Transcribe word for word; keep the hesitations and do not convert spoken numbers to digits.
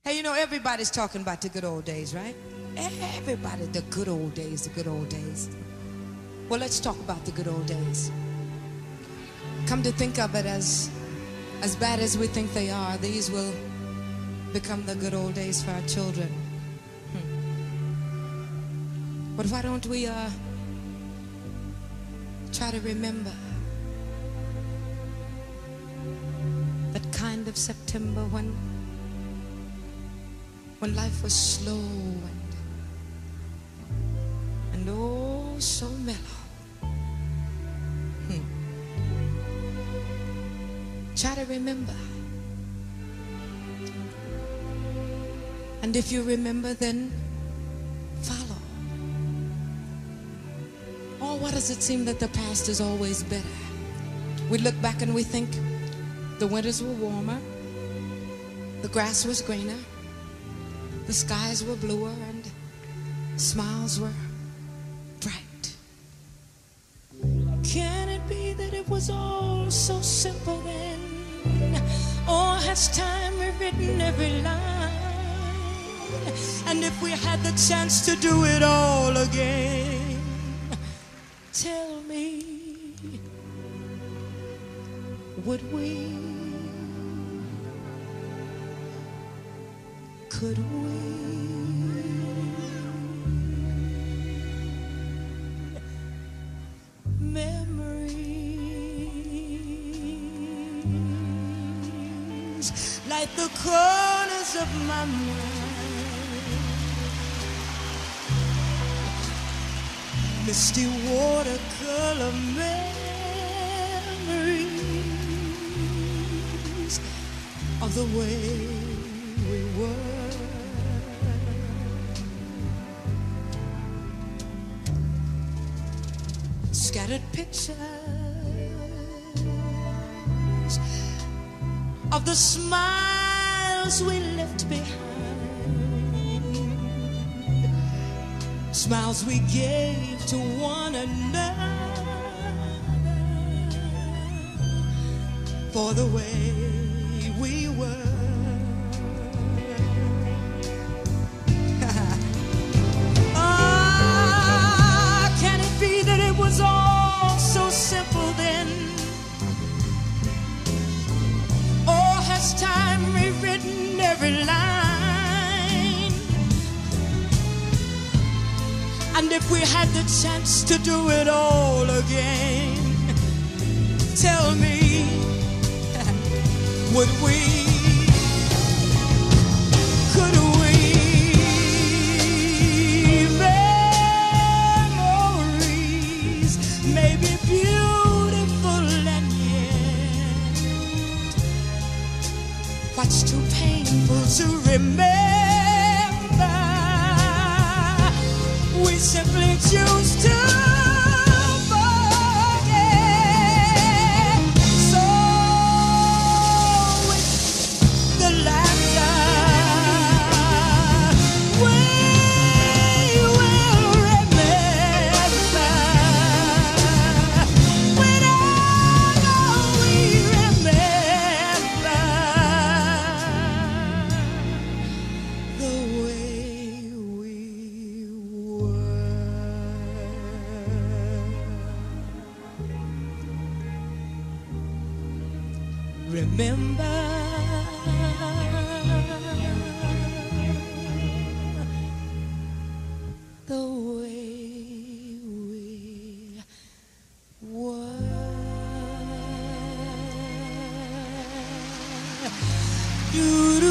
Hey, you know, everybody's talking about the good old days, right? Everybody, the good old days, the good old days. Well, let's talk about the good old days. Come to think of it, as as bad as we think they are, these will become the good old days for our children. Hmm. But why don't we uh, try to remember that kind of September when when life was slow and and oh so mellow. Hmm. Try to remember. And if you remember, then follow. Oh, why does it seem that the past is always better? We look back and we think the winters were warmer, the grass was greener, the skies were bluer, and smiles were bright. Can it be that it was all so simple then? Or has time rewritten every line? And if we had the chance to do it all again, tell me, would we? Could we? Memories like the corners of my mind, misty watercolor memories of the way we were. Scattered pictures of the smiles we left behind, smiles we gave to one another for the way we were. Ah, can it be that it was all so simple then? Or has time rewritten every line? And if we had the chance to do it all again, tell me, would we? Could we? Memories may be beautiful and yet what's too painful to remember, we simply choose to forget. So with the laughter, we will remember. When I know we remember the way we were. Remember the way we were. You